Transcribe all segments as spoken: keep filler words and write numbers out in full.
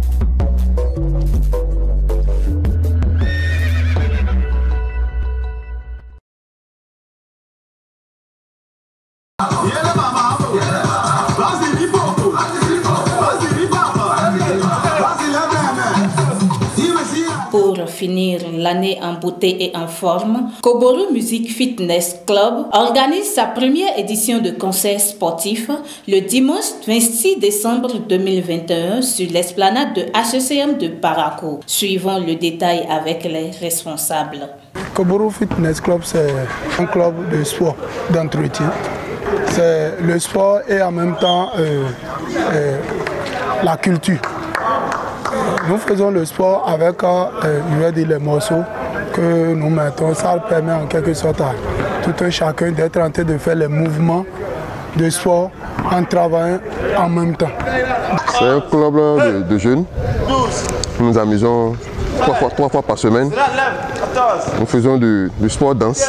Pour finir l'année en beauté et en forme, Koboro Music Fitness Club organise sa première édition de concert sportif le dimanche vingt-six décembre deux mille vingt et un sur l'esplanade de H E C M de Parakou. Suivons le détail avec les responsables. Koboro Fitness Club, c'est un club de sport, d'entretien. C'est le sport et en même temps euh, euh, la culture. Nous faisons le sport avec euh, je vais dire, les morceaux que nous mettons. Ça permet en quelque sorte à tout un chacun d'être en train de faire les mouvements de sport en travaillant en même temps. C'est un club de, de jeunes. Nous nous amusons trois fois, trois fois par semaine. Nous faisons du, du sport danse.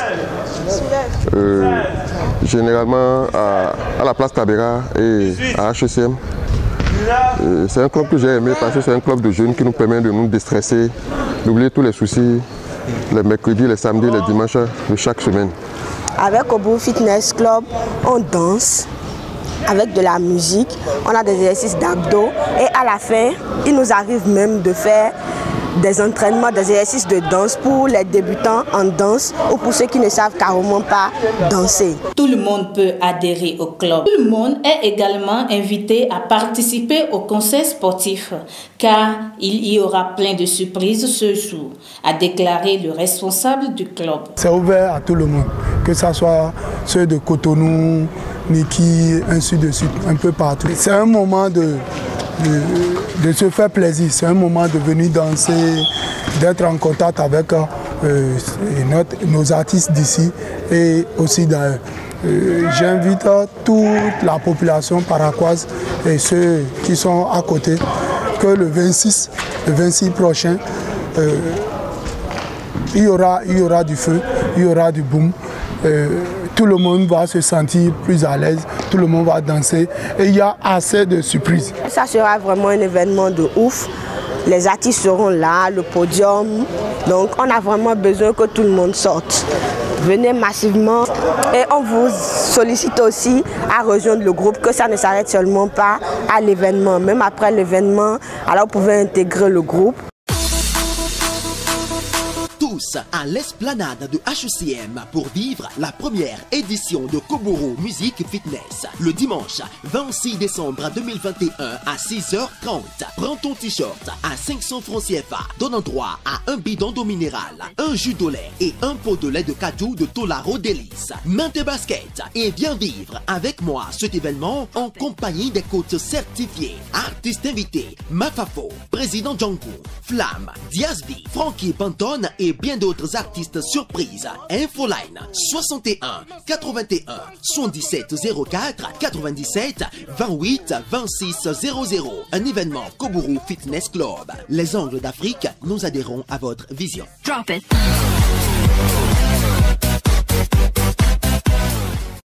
Euh, généralement à, à la place Tabera et à H E C M. C'est un club que j'ai aimé parce que c'est un club de jeunes qui nous permet de nous déstresser, d'oublier tous les soucis les mercredis, les samedis, les dimanches de chaque semaine. Avec Koboro Fitness Club, on danse avec de la musique, on a des exercices d'abdos et à la fin, il nous arrive même de faire des entraînements, des exercices de danse pour les débutants en danse ou pour ceux qui ne savent carrément pas danser. Tout le monde peut adhérer au club. Tout le monde est également invité à participer au concert sportif car il y aura plein de surprises ce jour, a déclaré le responsable du club. C'est ouvert à tout le monde, que ce soit ceux de Cotonou, Niki, ainsi de suite, un peu partout. C'est un moment de... De, de se faire plaisir, c'est un moment de venir danser, d'être en contact avec euh, notre, nos artistes d'ici et aussi d'ailleurs. Euh, J'invite toute la population paraquoise et ceux qui sont à côté que le vingt-six, le vingt-six prochain, euh, il y aura, il y aura du feu, il y aura du boom. Euh, tout le monde va se sentir plus à l'aise, tout le monde va danser et il y a assez de surprises. Ça sera vraiment un événement de ouf. Les artistes seront là, le podium. Donc on a vraiment besoin que tout le monde sorte. Venez massivement et on vous sollicite aussi à rejoindre le groupe, que ça ne s'arrête seulement pas à l'événement. Même après l'événement, alors vous pouvez intégrer le groupe. Tous à l'esplanade de H E C M pour vivre la première édition de Koboro Music Fitness le dimanche vingt-six décembre deux mille vingt et un à six heures trente. Prends ton t-shirt à cinq cents francs C F A, donnant droit à un bidon d'eau minérale, un jus de lait et un pot de lait de cajou de Tolaro Délice. Main tes baskets et viens vivre avec moi cet événement en compagnie des coachs certifiés. Artistes invités, Mafafo, Président Django, Flamme, Diazbi, Frankie Pantone et bien d'autres artistes surprises. Infoline soixante et un quatre-vingt-un soixante-dix-sept zéro quatre quatre-vingt-dix-sept vingt-huit vingt-six zéro zéro. Un événement Koboro Fitness Club. Les Angles d'Afrique, nous adhérons à votre vision. Drop it.